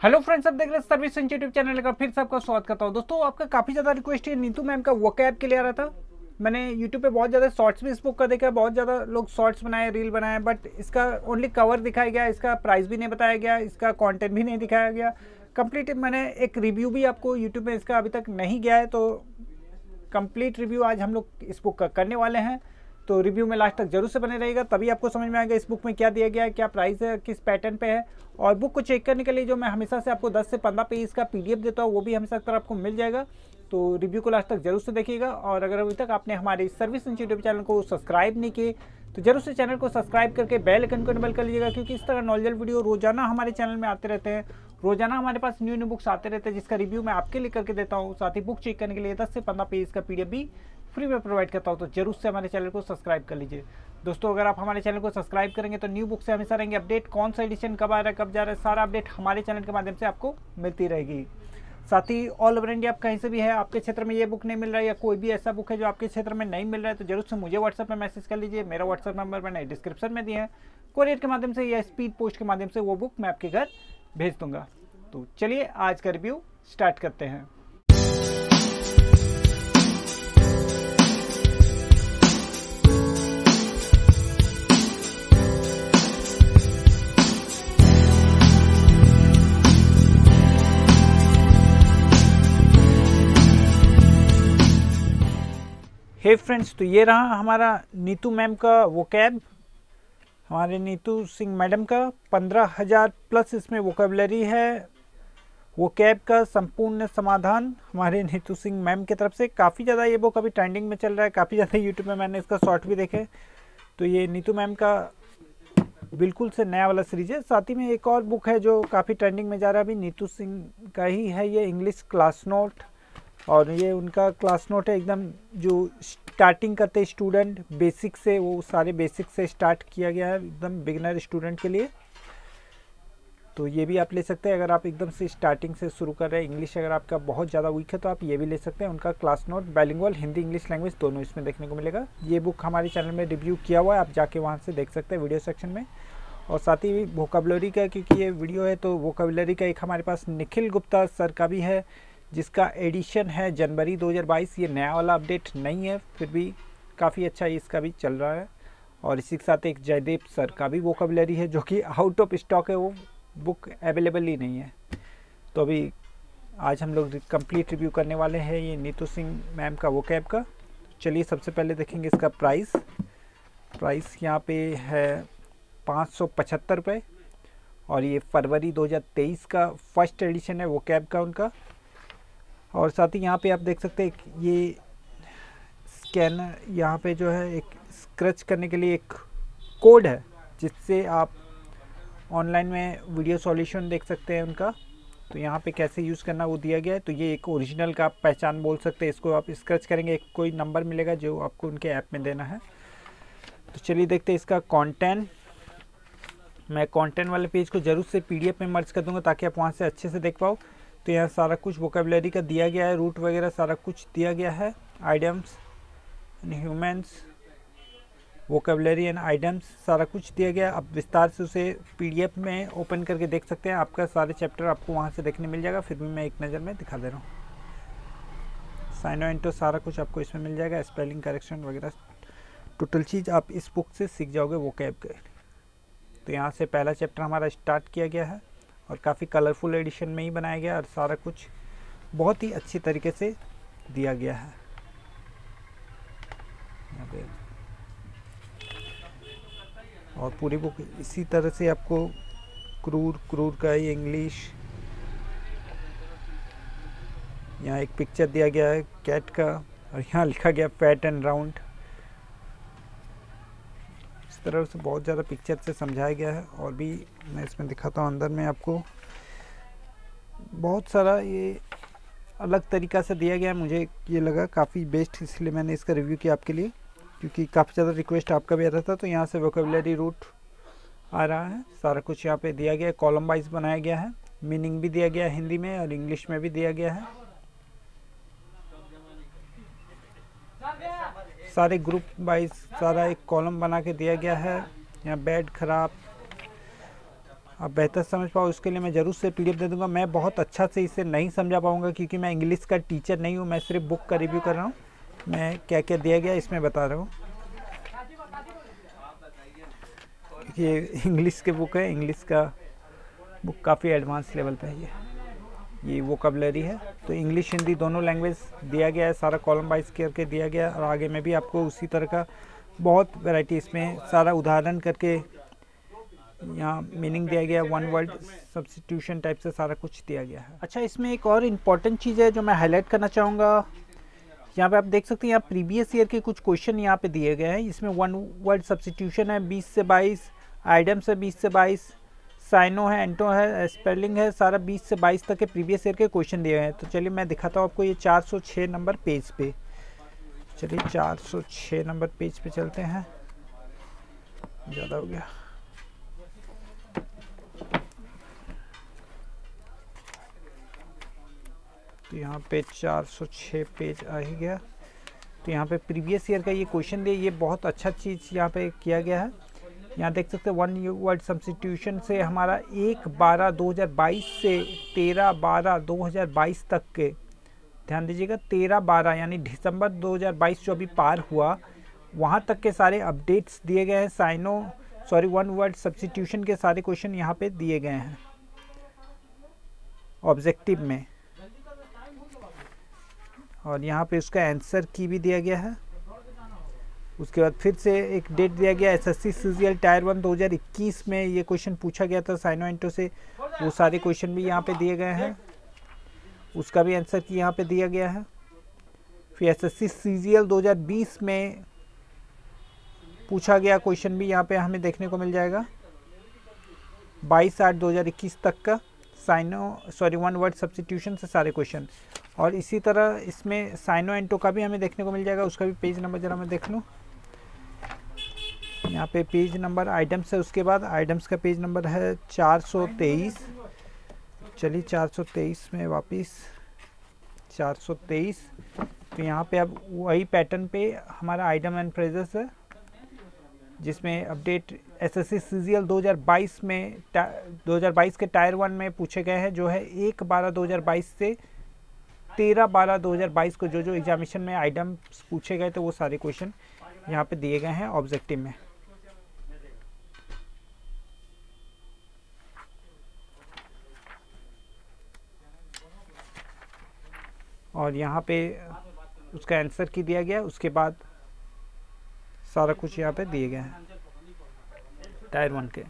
Hello friends, आप देख रहे हैं सर्विस यूट्यूब चैनल का। फिर से आपका स्वागत करता हूँ। दोस्तों, आपका काफ़ी ज़्यादा रिक्वेस्ट है नीतू मैम का वोकैब के लिए आ रहा था। मैंने यूट्यूब पे बहुत ज़्यादा शॉर्ट्स भी इस बुक का देखा है, बहुत ज़्यादा लोग शॉर्ट्स बनाए, रील बनाए, बट इसका ओनली कवर दिखाया गया, इसका प्राइस भी नहीं बताया गया, इसका कंटेंट भी नहीं दिखाया गया। कंप्लीट मैंने एक रिव्यू भी आपको यूट्यूब में इसका अभी तक नहीं गया है, तो कंप्लीट रिव्यू आज हम लोग इस बुक का करने वाले हैं। तो रिव्यू में लास्ट तक जरूर से बने रहेगा, तभी आपको समझ में आएगा इस बुक में क्या दिया गया है, क्या प्राइस है, किस पैटर्न पे है। और बुक को चेक करने के लिए जो मैं हमेशा से आपको 10 से 15 पेज का पीडीएफ देता हूँ, वो भी हमेशा तरह आपको मिल जाएगा। तो रिव्यू को लास्ट तक जरूर से देखिएगा। और अगर अभी तक आपने हमारे सर्विस यूट्यूब चैनल को सब्सक्राइब नहीं किए तो जरूर से चैनल को सब्सक्राइब करके बेल आइकन को इनेबल कर लीजिएगा, क्योंकि इस तरह नॉलेजफुल वीडियो रोजाना हमारे चैनल में आते रहते हैं। रोजाना हमारे पास न्यू बुक्स आते रहते हैं, जिसका रिव्यू मैं आपके लिए करके देता हूँ। साथ ही बुक चेक करने के लिए 10 से 15 पेज का पीडीएफ भी फ्री में प्रोवाइड करता हूँ। तो जरूर से हमारे चैनल को सब्सक्राइब कर लीजिए। दोस्तों, अगर आप हमारे चैनल को सब्सक्राइब करेंगे तो न्यू बुक से हमेशा रहेंगे अपडेट, कौन सा एडिशन कब आ रहा है, कब जा रहा है, सारा अपडेट हमारे चैनल के माध्यम से आपको मिलती रहेगी। साथ ही ऑल ओवर इंडिया आप कहीं से भी है, आपके क्षेत्र में ये बुक नहीं मिल रहा है या कोई भी ऐसा बुक है जो आपके क्षेत्र में नहीं मिल रहा है, तो जरूर से मुझे व्हाट्सएप में मैसेज कर लीजिए। मेरा व्हाट्सएप नंबर मैंने डिस्क्रिप्शन में दिया है। कोरियर के माध्यम से या स्पीड पोस्ट के माध्यम से वो बुक मैं आपके घर भेज दूंगा। तो चलिए आज का रिव्यू स्टार्ट करते हैं। हे फ्रेंड्स, तो ये रहा हमारा नीतू मैम का वोकैब। हमारे नीतू सिंह मैडम का 15,000 प्लस इसमें वोकेबलरी है। वोकैब का संपूर्ण समाधान हमारे नीतू सिंह मैम की तरफ से। काफ़ी ज़्यादा ये बुक अभी ट्रेंडिंग में चल रहा है, काफ़ी ज़्यादा यूट्यूब में मैंने इसका शॉर्ट भी देखे। तो ये नीतू मैम का बिल्कुल से नया वाला सीरीज है। साथ ही में एक और बुक है जो काफ़ी ट्रेंडिंग में जा रहा है अभी, नीतू सिंह का ही है ये, इंग्लिश क्लास नोट। और ये उनका क्लास नोट है एकदम, जो स्टार्टिंग करते स्टूडेंट बेसिक से, वो सारे बेसिक से स्टार्ट किया गया है एकदम बिगिनर स्टूडेंट के लिए। तो ये भी आप ले सकते हैं अगर आप एकदम से स्टार्टिंग से शुरू कर रहे हैं। इंग्लिश अगर आपका बहुत ज़्यादा वीक है तो आप ये भी ले सकते हैं। उनका class note bilingual Hindi English language दोनों इसमें देखने को मिलेगा। ये बुक हमारे चैनल में रिव्यू किया हुआ है, आप जाके वहाँ से देख सकते हैं वीडियो सेक्शन में। और साथ ही वोकेबलरी का, क्योंकि ये वीडियो है तो वोकेबलरी का एक हमारे पास निखिल गुप्ता सर का भी है, जिसका एडिशन है जनवरी 2022। ये नया वाला अपडेट नहीं है, फिर भी काफ़ी अच्छा इसका भी चल रहा है। और इसी के साथ एक जयदेव सर का भी वोकेबलरी है, जो कि आउट ऑफ स्टॉक है, वो बुक अवेलेबल ही नहीं है। तो अभी आज हम लोग कंप्लीट रिव्यू करने वाले हैं ये नीतू सिंह मैम का वोकैब का। चलिए सबसे पहले देखेंगे इसका प्राइस यहाँ पे है 575 रुपये। और ये फरवरी 2023 का फर्स्ट एडिशन है वोकैब का उनका। और साथ ही यहाँ पे आप देख सकते हैं ये स्कैनर, यहाँ पे जो है एक स्क्रैच करने के लिए एक कोड है, जिससे आप ऑनलाइन में वीडियो सॉल्यूशन देख सकते हैं उनका। तो यहाँ पे कैसे यूज़ करना वो दिया गया है। तो ये एक ओरिजिनल का आप पहचान बोल सकते हैं, इसको आप स्क्रैच करेंगे एक कोई नंबर मिलेगा जो आपको उनके ऐप में देना है। तो चलिए देखते हैं इसका कंटेंट। मैं कंटेंट वाले पेज को ज़रूर से पीडीएफ में मर्ज कर दूँगा ताकि आप वहाँ से अच्छे से देख पाओ। तो यहाँ सारा कुछ वोकेबलरी का दिया गया है, रूट वगैरह सारा कुछ दिया गया है। Idioms and humans, vocabulary and idioms सारा कुछ दिया गया है। आप विस्तार से उसे पीडीएफ में ओपन करके देख सकते हैं। आपका सारे चैप्टर आपको वहाँ से देखने मिल जाएगा। फिर भी मैं एक नज़र में दिखा दे रहा हूँ। साइनो एंटो सारा कुछ आपको इसमें मिल जाएगा, स्पेलिंग करेक्शन वगैरह टोटल चीज़ आप इस बुक से सीख जाओगे वोकैब के। तो यहाँ से पहला चैप्टर हमारा स्टार्ट किया गया है और काफ़ी कलरफुल एडिशन में ही बनाया गया और सारा कुछ बहुत ही अच्छी तरीके से दिया गया है। यहाँ पे और पूरी बुक इसी तरह से आपको क्रूर का ये इंग्लिश, यहाँ एक पिक्चर दिया गया है कैट का और यहाँ लिखा गया फैट एंड राउंड। इस तरह से बहुत ज़्यादा पिक्चर से समझाया गया है। और भी मैं इसमें दिखाता हूँ, अंदर में आपको बहुत सारा ये अलग तरीक़ा से दिया गया है। मुझे ये लगा काफ़ी बेस्ट, इसलिए मैंने इसका रिव्यू किया आपके लिए, क्योंकि काफ़ी ज़्यादा रिक्वेस्ट आपका भी आ रहा था। तो यहाँ से वोकेबलरी रूट आ रहा है, सारा कुछ यहाँ पे दिया गया है, कॉलम वाइज बनाया गया है, मीनिंग भी दिया गया है हिंदी में और इंग्लिश में भी दिया गया है। सारे ग्रुप वाइज सारा एक कॉलम बना के दिया गया है। यहाँ बैड, खराब, आप बेहतर समझ पाओ उसके लिए मैं ज़रूर से PDF दे दूँगा। मैं बहुत अच्छा से इसे नहीं समझा पाऊँगा क्योंकि मैं इंग्लिश का टीचर नहीं हूँ, मैं सिर्फ बुक का रिव्यू कर रहा हूँ। मैं क्या क्या दिया गया इसमें बता रहा हूँ। ये इंग्लिश के बुक है, इंग्लिश का बुक काफ़ी एडवांस लेवल पे है। ये वोकैबुलरी है, तो इंग्लिश हिंदी दोनों लैंग्वेज दिया गया है, सारा कॉलम वाइज करके दिया गया है। और आगे में भी आपको उसी तरह का बहुत वैरायटी इसमें सारा उदाहरण करके यहाँ मीनिंग दिया गया, वन वर्ड सब्स्टिट्यूशन टाइप से सारा कुछ दिया गया है। अच्छा, इसमें एक और इम्पॉर्टेंट चीज़ है जो मैं हाईलाइट करना चाहूँगा। यहाँ पे आप देख सकते हैं, यहाँ प्रीवियस ईयर के कुछ क्वेश्चन यहाँ पे दिए गए हैं। इसमें वन वर्ड सब्स्टिट्यूशन है 20 से 22, आइडम्स है 20 से 22, साइनो है, एंटो है, स्पेलिंग है, सारा 20 से 22 तक के प्रीवियस ईयर के क्वेश्चन दिए गए हैं। तो चलिए मैं दिखाता हूँ आपको ये 406 नंबर पेज पे। चलिए 406 नंबर पेज पे चलते हैं, ज़्यादा हो गया। तो यहाँ पे 406 पेज आ ही गया। तो यहाँ पे प्रीवियस ईयर का ये क्वेश्चन दिया, ये बहुत अच्छा चीज़ यहाँ पे किया गया है। यहाँ देख सकते हैं वन वर्ड सब्स्टिट्यूशन से हमारा 1/12/2022 से 13/12/2022 तक के, ध्यान दीजिएगा 13/12 यानी दिसंबर 2022 जो अभी पार हुआ वहाँ तक के सारे अपडेट्स दिए गए हैं। वन वर्ड सब्स्टिट्यूशन के सारे क्वेश्चन यहाँ पे दिए गए हैं ऑब्जेक्टिव में। और यहाँ पे उसका आंसर की भी दिया गया है। उसके बाद फिर से एक डेट दिया गया, SSC CGL टायर 1 2021 में ये क्वेश्चन पूछा गया था साइनो एंटो से, वो सारे क्वेश्चन भी यहाँ पे दिए गए हैं, उसका भी आंसर की यहाँ पे दिया गया है। फिर SSC CGL 2020 में पूछा गया क्वेश्चन भी यहाँ पे हमें देखने को मिल जाएगा 22/8/2021 तक का वन वर्ड सब्स्टिट्यूशन से सारे क्वेश्चन। और इसी तरह इसमें साइनो एंटो का भी हमें देखने को मिल जाएगा, उसका भी पेज नंबर ज़रा मैं देख लूँ। यहाँ पे पेज नंबर आइटम्स है, उसके बाद आइटम्स का पेज नंबर है 423। चलिए 423 में वापस 423। तो यहाँ पे अब वही पैटर्न पे हमारा आइटम एंड फ्रेजेस है जिसमें अपडेट SSC CGL 2022 में 2022 के टायर 1 में पूछे गए हैं, जो है 1/12/2022 से 13/12/2022 को जो एग्जामिनेशन में आइटम्स पूछे गए थे वो सारे क्वेश्चन यहाँ पे दिए गए हैं ऑब्जेक्टिव में। और यहाँ पे उसका आंसर की दिया गया, उसके बाद सारा कुछ यहाँ पे दिए गए हैं टायर 1 के।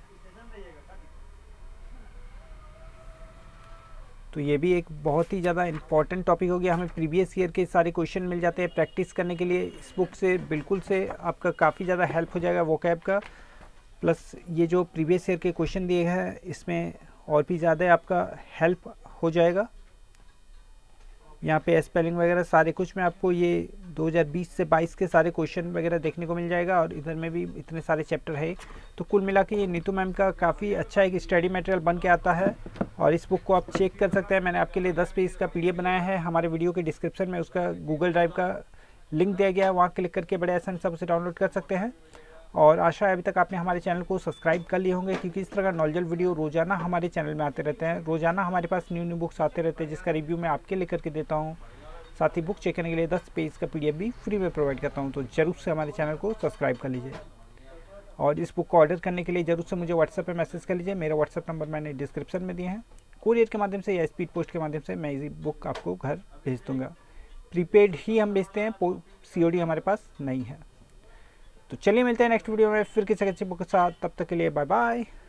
तो ये भी एक बहुत ही ज़्यादा इम्पॉर्टेंट टॉपिक हो गया। हमें प्रीवियस ईयर के सारे क्वेश्चन मिल जाते हैं प्रैक्टिस करने के लिए। इस बुक से बिल्कुल से आपका काफ़ी ज़्यादा हेल्प हो जाएगा वोकैब का, प्लस ये जो प्रीवियस ईयर के क्वेश्चन दिए हैं इसमें और भी ज़्यादा आपका हेल्प हो जाएगा। यहाँ पे स्पेलिंग वगैरह सारे कुछ में आपको ये 2020 से 22 के सारे क्वेश्चन वगैरह देखने को मिल जाएगा। और इधर में भी इतने सारे चैप्टर है। तो कुल मिला के ये नीतू मैम का काफ़ी अच्छा एक स्टडी मटेरियल बन के आता है और इस बुक को आप चेक कर सकते हैं। मैंने आपके लिए 10 पेज का PDF बनाया है, हमारे वीडियो के डिस्क्रिप्शन में उसका गूगल ड्राइव का लिंक दिया गया है, वहाँ क्लिक करके बड़े आसान से उसे डाउनलोड कर सकते हैं। और आशा है अभी तक आपने हमारे चैनल को सब्सक्राइब कर लिए होंगे, क्योंकि इस तरह का नॉलेजल वीडियो रोज़ाना हमारे चैनल में आते रहते हैं। रोज़ाना हमारे पास न्यू बुक्स आते रहते हैं जिसका रिव्यू मैं आपके लिए करके देता हूँ। साथ ही बुक चेक करने के लिए 10 पेज का PDF भी फ्री में प्रोवाइड करता हूँ। तो ज़रूर से हमारे चैनल को सब्सक्राइब कर लीजिए। और इस बुक को ऑर्डर करने के लिए ज़रूर से मुझे व्हाट्सएप पे मैसेज कर लीजिए। मेरा व्हाट्सएप नंबर मैंने डिस्क्रिप्शन में दिए हैं। कोरियर के माध्यम से या स्पीड पोस्ट के माध्यम से मैं इसी बुक आपको घर भेज दूँगा। प्रीपेड ही हम भेजते हैं, COD हमारे पास नहीं है। तो चलिए मिलते हैं नेक्स्ट वीडियो में फिर किसी अच्छी बुक के साथ। तब तक के लिए बाय बाय।